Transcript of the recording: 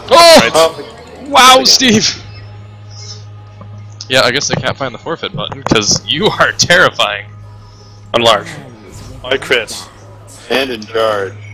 Oh! Oh! Wow, Steve! Yeah, I guess I can't find the forfeit button, because you are terrifying. I'm large. I crit. And in charge.